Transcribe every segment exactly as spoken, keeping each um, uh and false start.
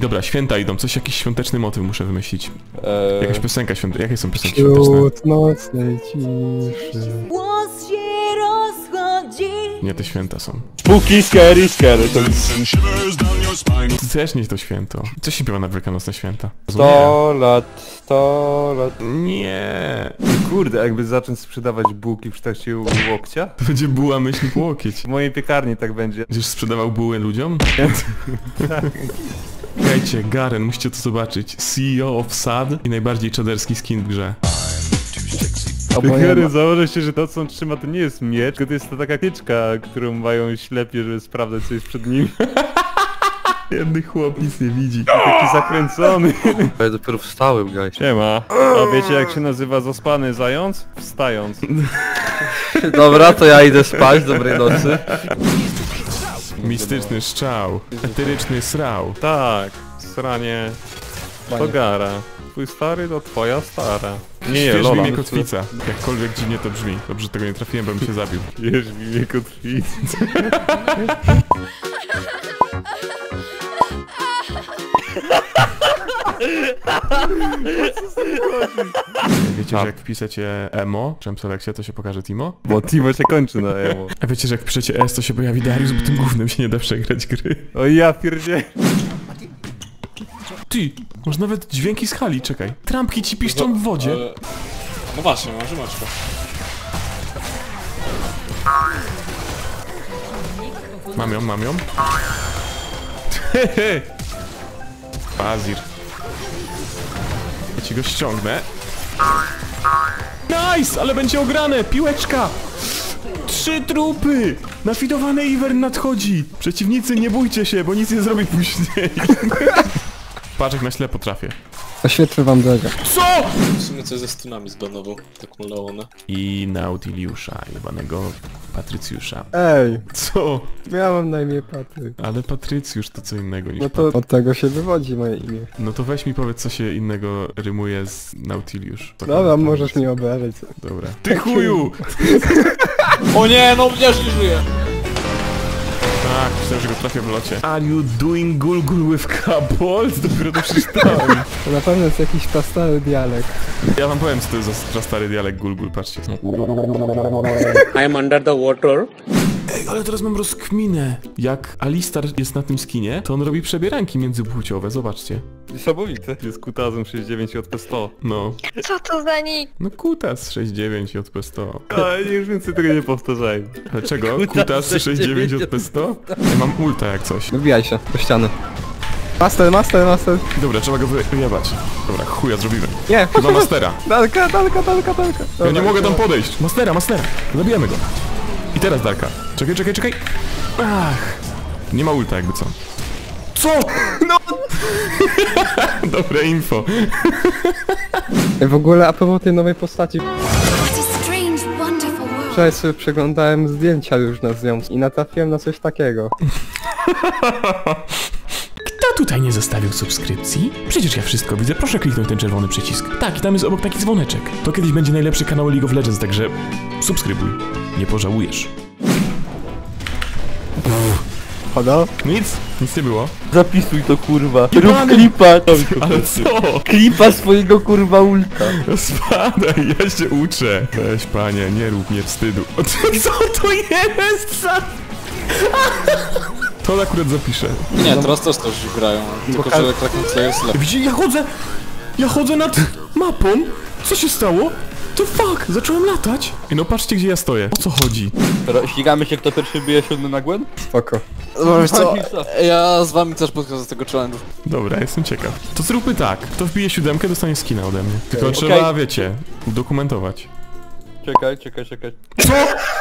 Dobra, święta idą, coś, jakiś świąteczny motyw muszę wymyślić. Eee... Jakaś piosenka świąteczna, jakie są piosenki świąteczne? Wśród nocnej ciszy. Głos się rozchodzi. Nie, te święta są. Spooky, scary, scary. To też nie to święto. Co się śpiewa na wielkanocne święta? sto lat, sto lat. Nie. Kurde, jakby zacząć sprzedawać bułki w kształcie łokcia? To będzie buła myśli łokieć. W mojej piekarni tak będzie. Będziesz sprzedawał buły ludziom? Tak. Słuchajcie, Garen, musicie to zobaczyć. C E O of S A D i najbardziej czaderski skin w grze. Gary, założę się, że to co on trzyma to nie jest miecz, tylko to jest to taka tyczka, którą mają ślepie, żeby sprawdzać co jest przed nim. Jedny chłop nic nie widzi. Taki zakręcony. Ja dopiero wstałem, guys. Siema. A wiecie jak się nazywa zaspany zając? Wstając. Dobra, to ja idę spać, dobrej nocy. Mistyczny szczał, eteryczny srał. Tak, sranie to Gara. Twój stary to twoja stara. Nie, nie, Śwież w Lola. imię kotwica. Jakkolwiek dziwnie to brzmi. Dobrze, że tego nie trafiłem, bo bym się zabił. Wiesz w imię kotwicy. Wiecie, że jak wpiszecie emo, czy Selekcie, to się pokaże Timo? Bo Timo się kończy na emo. A wiecie, że jak wpiszecie S, to się pojawi Darius, bo tym głównym się nie da przegrać gry. O ja pierdzie. Ty, może nawet dźwięki z hali, czekaj. Trampki ci piszczą w wodzie. Ale... No właśnie, masz, masz to. Mam ją, mam ją. Hehe. Bazir. Ja ci go ściągnę. Nice, ale będzie ograne, piłeczka. Trzy trupy. Nafidowany Ivern nadchodzi. Przeciwnicy, nie bójcie się, bo nic nie zrobi później. Patrz, jak na ślepo trafię. Oświetlę wam drogę. Co? W sumie coś ze stunami zbanował, taką Leonę. I Nautiliusza, jebanego Patrycjusza. Ej, Co? miałem na imię Patryk. Ale Patrycjusz to co innego niż No to od tego się wywodzi moje imię. No to weź mi powiedz, co się innego rymuje z Nautiliusz. To Dobra, to możesz to... mnie obrażać. Dobra. Ty chuju! O nie, no ja nie żyję! Tak, myślałem, że go trafię w locie. Are you doing gulgul with couples? Dopiero to przeczytałem. To na pewno jest jakiś prastary dialekt. Ja wam powiem, co to jest za, za stary dialekt gulgul, patrzcie. I'm under the water. Ej, ale teraz mam rozkminę. Jak Alistar jest na tym skinie, to on robi przebieranki międzypłciowe, zobaczcie. Niesamowite. Jest kutazem sześćdziesiąt dziewięć J P sto. No. Co to za nick? No Kutas sześćdziesiąt dziewięć J P sto. Ale już więcej tego nie powtarzajmy. Dlaczego? Kutas sześćdziesiąt dziewięć J P sto? Ja mam ulta jak coś. Wybijaj się do ściany. Master, master, master. Dobra, trzeba go wyjebać. Dobra, chuja zrobimy. Nie, Chyba Mastera. Dalka, dalka, dalka, dalka. Ja nie mogę tam podejść. Mastera, Mastera. Zabijemy go. I teraz Darka. Czekaj, czekaj, czekaj. Ach. Nie ma ulta jakby co. Co? No! Dobre info. Ej, w ogóle a propos tej nowej postaci. What a strange, wonderful world. Wczoraj sobie przeglądałem zdjęcia różne z nią i natrafiłem na coś takiego. Kto tutaj nie zostawił subskrypcji? Przecież ja wszystko widzę, proszę kliknąć ten czerwony przycisk. Tak, i tam jest obok taki dzwoneczek. To kiedyś będzie najlepszy kanał League of Legends, także subskrybuj. Nie pożałujesz. Chodo? Nic, nic nie było. Zapisuj to, kurwa. Rób Jebany. klipa. Ale co? Klipa swojego, kurwa, ulta. Spadaj, ja się uczę. Weź panie, nie rób mnie wstydu. O, co to jest za... To akurat zapiszę. Nie, teraz też też grają, tylko że Kraken Slayer jest lepszy. Widzicie, ja chodzę... Ja chodzę nad mapą. Co się stało? To fuck, zacząłem latać. I no patrzcie, gdzie ja stoję. O co chodzi? Teraz ścigamy się, kto pierwszy bije siódmy na Gwen? Spoko. No wiesz co, ja z wami też podchodzę z tego challenge'u. Dobra, jestem ciekaw. To zróbmy tak. Kto wbije siódemkę, dostanie skina ode mnie. Tylko Okay. trzeba, wiecie, udokumentować. Czekaj, czekaj, czekaj. Co?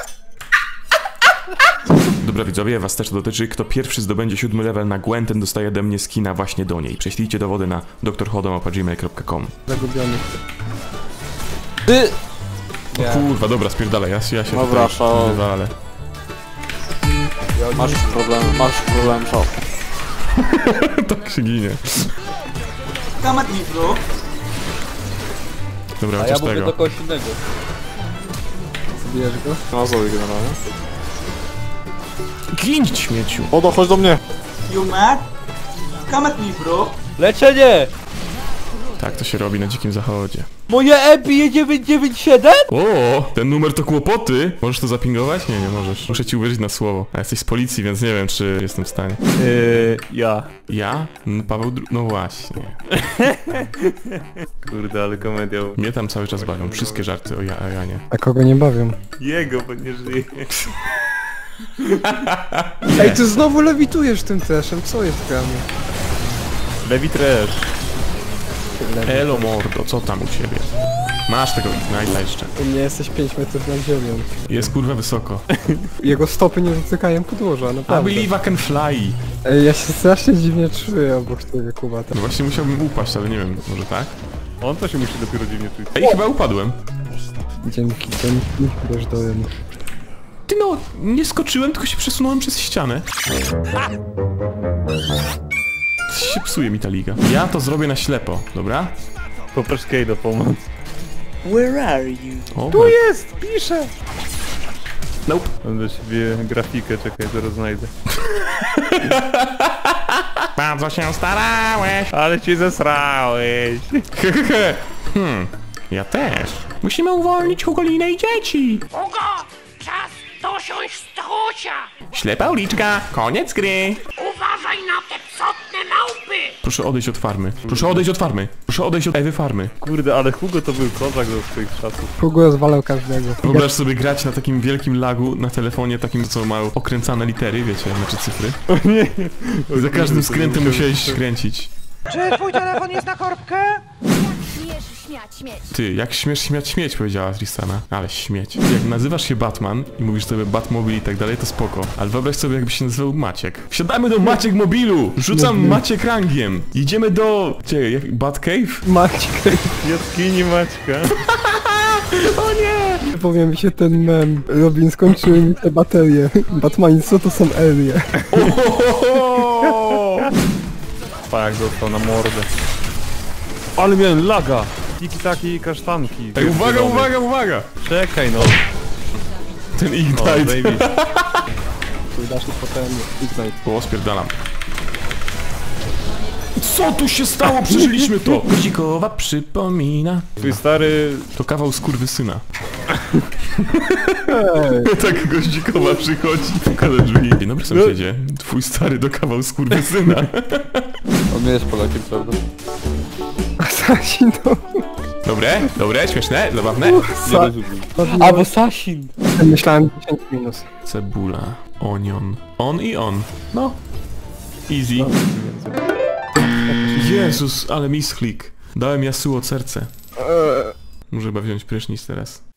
Dobra widzowie, was też to dotyczy. Kto pierwszy zdobędzie siódmy level na Gwen, ten dostaje ode mnie skina właśnie do niej. Prześlijcie dowody na doktor hodom małpa gmail kropka com. Zagubiony. Ty! O kurwa, dobra, spierdalaj, ja, ja się Dobra, tutaj szał. wywalę. Masz problem, masz problem, szał. Tak się ginie. Come at me, bro. Dobra, A ja chociaż mówię tego. do kogoś innego. Zbijesz go? No zowie generalnie. Ginć, śmieciu. Odo, chodź do mnie! You mad? Come at me, bro. Leczenie! Tak to się robi na dzikim zachodzie. Moje E P je dziewięć dziewięć siedem? O, ten numer to kłopoty. Możesz to zapingować? Nie, nie możesz. Muszę ci uwierzyć na słowo. A jesteś z policji, więc nie wiem, czy jestem w stanie. Eee, ja. Ja? No, Paweł Dru... No właśnie. Kurde, ale komedia. Mnie tam cały czas bawią. Wszystkie żarty o, ja, o Janie. A kogo nie bawią? Jego, bo nie żyje. Ej, ty znowu lewitujesz tym traszem, co jest grane? Levi Trash. Elo mordo, co tam u ciebie? Masz tego Ignite'a jeszcze. U mnie jesteś pięć metrów nad ziemią. Jest kurwa wysoko. Jego stopy nie dotykają podłoża, I naprawdę. believe I can fly. Ej, ja się strasznie dziwnie czuję obok tego kubata. No właśnie musiałbym upaść, ale nie wiem, może tak? On to się musi dopiero dziwnie czuć. Ej, chyba upadłem. Dzięki, dzięki, wiesz do rynku. Ty no, nie skoczyłem, tylko się przesunąłem przez ścianę. Się psuje mi ta liga. Ja to zrobię na ślepo, dobra? Poproś Kate o pomoc. Where are you? O, Tu jest! Pisze! nope. Mam do siebie grafikę, czekaj, zaraz znajdę. Bardzo się starałeś. Ale cię zesrałeś! Hehehe. Hmm, ja też. Musimy uwolnić Hugolinę i dzieci. Hugo! Czas dosiąść stachocia! Ślepa uliczka, koniec gry. Uważaj na te psotne małpy! Proszę odejść od farmy. Proszę odejść od farmy. Proszę odejść od Ewy farmy. Kurde, ale Hugo to był kozak do swoich czasów. Hugo rozwalał każdego. Wyobraź sobie grać na takim wielkim lagu na telefonie, takim co ma okręcane litery, wiecie, znaczy cyfry. O nie! I za każdym skrętem musiałeś skręcić. Czy twój telefon jest na korbkę? Śmiesz śmiać, śmieć. Ty, jak śmiesz śmiać śmieć, powiedziała Tristana. Ale śmieć. Jak nazywasz się Batman i mówisz sobie Batmobil i tak dalej, to spoko. Ale wyobraź sobie, jakby się nazywał Maciek. Wsiadamy do Maciek Mobilu! Rzucam Maciek rangiem. Idziemy do... Gdzie? Jak... Batcave? Maciek, Jaskini Maćka. O nie! powiem mi się ten mem. Robin, skończyły mi te baterie. Batmani, co to są Elie? Tak, dostał na mordę. Ale miałem laga! Tiki-taki i kasztanki. Ej, uwaga, uwaga, uwaga! Czekaj no. Ten O, Ignite. baby. Dasz mi potem Ignite. O, spierdalam. Co tu się stało? Przeżyliśmy to! Godzikowa przypomina. Twój stary... To kawał skurwysyna. Tak Goździkowa przychodzi, puka do drzwi. Dzień dobry sąsiedzie, twój stary do kawał skurwysyna. On nie jest Polakiem, prawda? Asasin, no. Dobre, dobre, śmieszne, zabawne. Sa Albo Sasin! Myślałem dziesięć minus. Cebula, onion, on i on. No. Easy. Jezus, ale misklik. Dałem Yasuo serce. Muszę chyba wziąć prysznic teraz.